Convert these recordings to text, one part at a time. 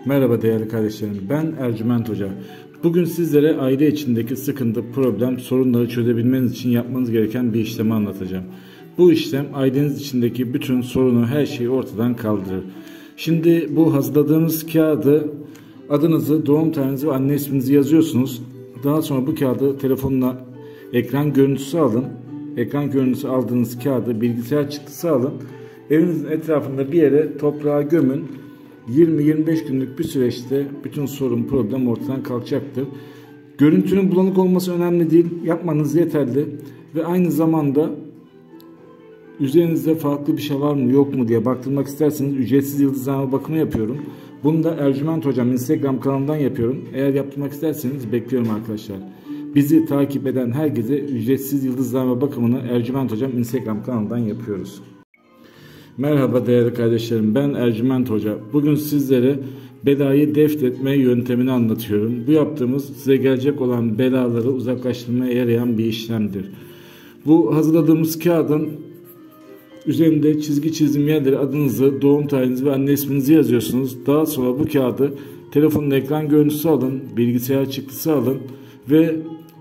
Merhaba değerli kardeşlerim, ben Ercüment Hoca. Bugün sizlere aile içindeki sıkıntı, problem, sorunları çözebilmeniz için yapmanız gereken bir işlemi anlatacağım. Bu işlem aileniz içindeki bütün sorunu, her şeyi ortadan kaldırır. Şimdi bu hazırladığımız kağıdı, adınızı, doğum tarihinizi ve anne isminizi yazıyorsunuz. Daha sonra bu kağıdı telefonla ekran görüntüsü alın. Ekran görüntüsü aldığınız kağıdı bilgisayar çıktısı alın. Evinizin etrafında bir yere toprağa gömün. 20-25 günlük bir süreçte bütün sorun, problem ortadan kalkacaktır. Görüntünün bulanık olması önemli değil. Yapmanız yeterli. Ve aynı zamanda üzerinizde farklı bir şey var mı yok mu diye baktırmak isterseniz ücretsiz yıldızlama bakımı yapıyorum. Bunu da Ercüment Hocam Instagram kanalından yapıyorum. Eğer yaptırmak isterseniz bekliyorum arkadaşlar. Bizi takip eden herkese ücretsiz yıldızlama bakımını Ercüment Hocam Instagram kanalından yapıyoruz. Merhaba değerli kardeşlerim, ben Ercüment Hoca. Bugün sizlere belayı defnetme yöntemini anlatıyorum. Bu yaptığımız size gelecek olan belaları uzaklaştırmaya yarayan bir işlemdir. Bu hazırladığımız kağıdın üzerinde çizgi çizim yerleri adınızı, doğum tarihinizi ve anne isminizi yazıyorsunuz. Daha sonra bu kağıdı telefonun ekran görüntüsü alın, bilgisayar çıktısı alın ve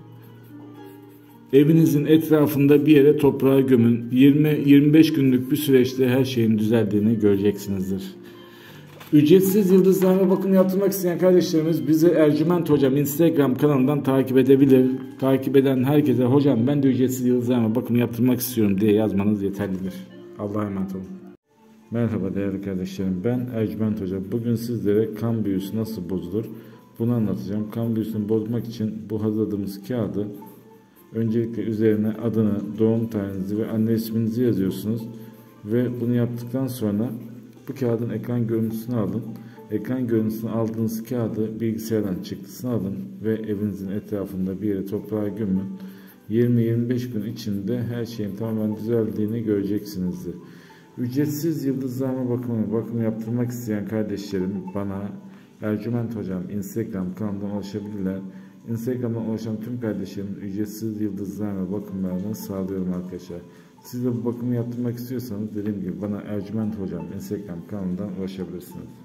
evinizin etrafında bir yere toprağa gömün. 20-25 günlük bir süreçte her şeyin düzeldiğini göreceksinizdir. Ücretsiz yıldızlarına bakım yaptırmak isteyen kardeşlerimiz bizi Ercüment Hocam Instagram kanalından takip edebilir. Takip eden herkese hocam ben de ücretsiz yıldızlarına bakım yaptırmak istiyorum diye yazmanız yeterlidir. Allah'a emanet olun. Merhaba değerli kardeşlerim, ben Ercüment Hoca. Bugün sizlere kan büyüsü nasıl bozulur bunu anlatacağım. Kan büyüsünü bozmak için bu hazırladığımız kağıdı öncelikle üzerine adını, doğum tarihinizi ve anne isminizi yazıyorsunuz. Ve bunu yaptıktan sonra bu kağıdın ekran görüntüsünü alın. Ekran görüntüsünü aldığınız kağıdı bilgisayardan çıktısını alın ve evinizin etrafında bir yere toprağa gömün. 20-25 gün içinde her şeyin tamamen düzeldiğini göreceksinizdir. Ücretsiz yıldızlama bakımı yaptırmak isteyen kardeşlerim bana Ercüment Hocam Instagram kanalından ulaşabilirler. Instagram'dan ulaşan tüm kardeşlerim ücretsiz yıldızlama bakımlarını sağlıyorum arkadaşlar. Siz de bu bakımı yaptırmak istiyorsanız dediğim gibi bana Ercüment Hocam Instagram kanalından ulaşabilirsiniz.